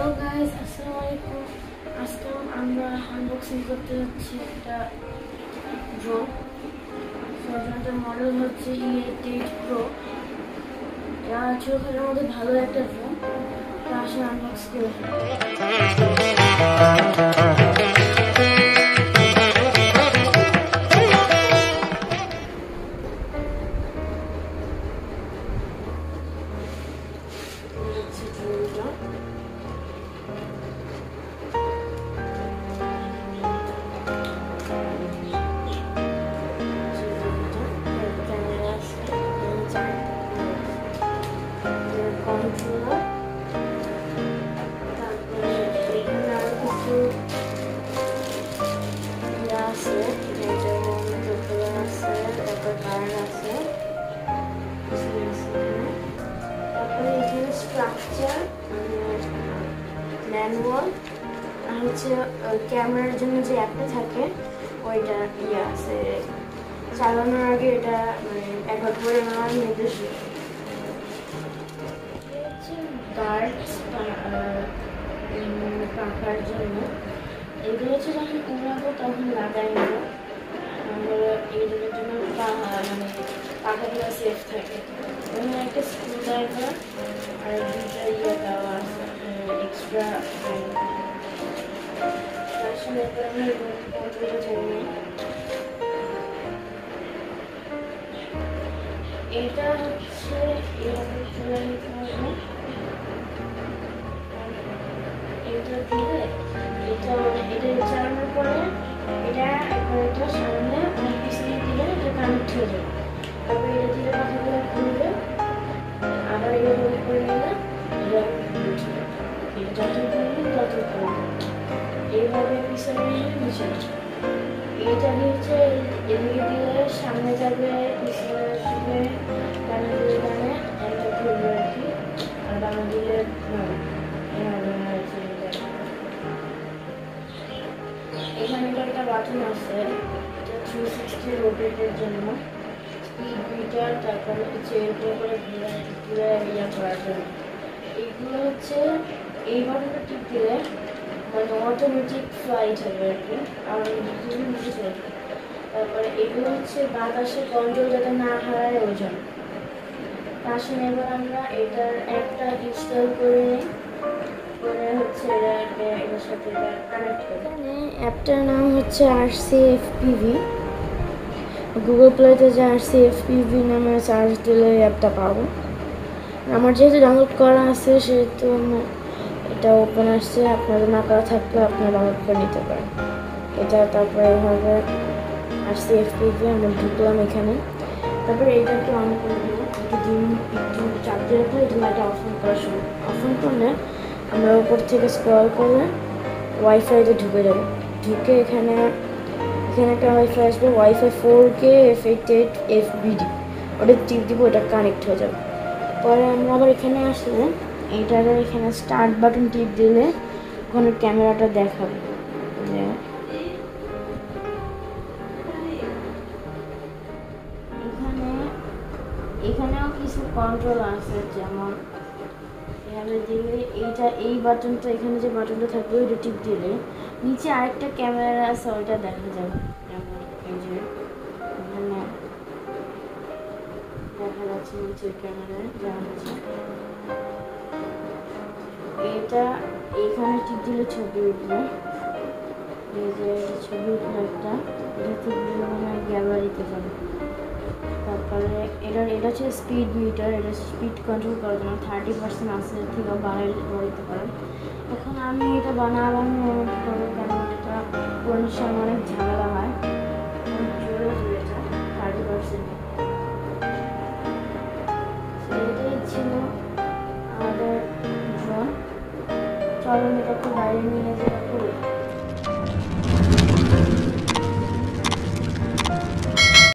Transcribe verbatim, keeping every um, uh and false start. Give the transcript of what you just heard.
Hello guys, আসসালামু আলাইকুম। আজকে আমরা আনবক্সিং করতে যাচ্ছি একটা ড্রোন। ড্রোনটার মডেল হচ্ছে ই এইট এইট প্রো। এটা ছোটখাটোর মধ্যে ভালো একটা ড্রোন। তো আসলে আনবক্স করে controller, তারপরে এখানে আরো কিছু ইয়ে আছে, যেমন প্রোপেলার আছে, তারপর কারেন্ট আছে, তারপরে এখানে স্ট্রাকচার, ম্যানুয়াল, আর হচ্ছে ক্যামেরার জন্য যে অ্যাপটা থাকে ওইটা ইয়ে আছে। চালানোর আগে এটা মানে একবার করে নেওয়ার নির্দেশ। গার্ডস পাখার জন্য এগুলো হচ্ছে যখন উড়াবো তখন লাগাই নেব, এগুলোর জন্য মানে পাখাগুলো সেফ থাকে। এখানে একটা স্ক্রু ড্রাইভার আর দুটা ইয়ে দেওয়া আছে এক্সট্রা। আসলে এবার আমি কন্ট্রোলে যাই। এটা হচ্ছে এইভাবে চলে নিতে হবে। এটা দিলে এটা মানে এটা চালানোর পরে এটা একবার এটা সামনে আর পিছনে দিলে এটা কানেক্ট হয়ে যাবে। তারপরে এটা দিলে কথাগুলো ঘুরবে, আবার এটা হোল্ড করে নিলে এটা উঠবে। এটা যত ঘুরবে তত ঘুরবে, এইভাবে পিছনে নিলে নিচে উঠবে। এটা হচ্ছে এদিকে দিলে সামনে যাবে, পিছনে আসবে, ডানে দিলে ডানে একটা ঘুরবে আর কি, আর বামে দিলে এখানে একটা বাটন আছে, এটা থ্রি সিক্সটি রোটেটের জন্য, স্পিড মিটার, তারপরে হচ্ছে এরকম করে ঘুরে ঘুরে ইয়া করার জন্য। এইগুলো হচ্ছে এই বাটনটা টিপ দিলে মানে অটোমেটিক ফ্লাইট হবে আর কি, আর নিচে চলে যাবে। তারপরে এগুলো হচ্ছে বাতাসে কন্ট্রোল যাতে না হারায় ওই জন্য। আসলে এবার আমরা এটার অ্যাপটা ইনস্টল করে নিই, করে হচ্ছে এটা এটার সাথে কানেক্ট করি। এখানে অ্যাপটার নাম হচ্ছে R C F P V. Google প্লেতে যে R C F P V নামে সার্চ দিলে অ্যাপটা পাবো। আমার যেহেতু ডাউনলোড করা আছে সেহেতু এটা ওপেন আসছে, আপনাদের না করা থাকলে আপনারা ডাউনলোড করে নিতে পারেন এটা। তারপরে এভাবে R C F P V আমরা ঢুকলাম এখানে। তারপরে এটা একটু অন করে দেবো, একটু দিন একটু চাপ দিয়ে রাখলে এটা লাইটটা অফ করা শুরু। অফ করলে আমরা উপর থেকে স্ক্রল করে ওয়াইফাইতে ঢুকে যাবো। ঢুকে এখানে এখানে একটা ওয়াইফাই আসবে, WiFi four K F eight eight F BD, ওটা টিপ দিব, ওটা কানেক্ট হয়ে যাবে। পরে আমরা আবার এখানে আসলে এইটার এখানে স্টার্ট বাটন টিপ দিলে ওখানে ক্যামেরাটা দেখাবে যে এখানে এখানেও কিছু কন্ট্রোল আছে, যেমন এখানে দিলে এইটা এই বাটনটা এখানে যে বাটনটা থাকবে ওইটা টিপ দিলে নিচে আরেকটা ক্যামেরা আছে ওইটা দেখা যাবে। যেমন এই যে এখানে দেখা যাচ্ছে নিচের ক্যামেরায় দেখা যাচ্ছে এটা, এইখানে টিপ দিলে ছবি উঠবে। এই যে ছবি উঠলো একটা, এটা টিপ দিলে মানে গ্যালারিতে যাবে। তারপরে এটার এটা হচ্ছে স্পিড মিটার, এটা স্পিড কন্ট্রোল করার জন্য থার্টি পার্সেন্ট আছে, থেকে বাড়াই বাড়াইতে পারেন। এখন আমি এটা বানাবানো অনুরোধ করবো, কারণ এটা পুরোনোর সময় অনেক ঝামেলা হয়, জোরে জোরে এটা থার্টি পার্সেন্ট। এটাই ছিল আমাদের ড্রোন। চলো এটা একটু বাইরে নিয়ে যাওয়া করি।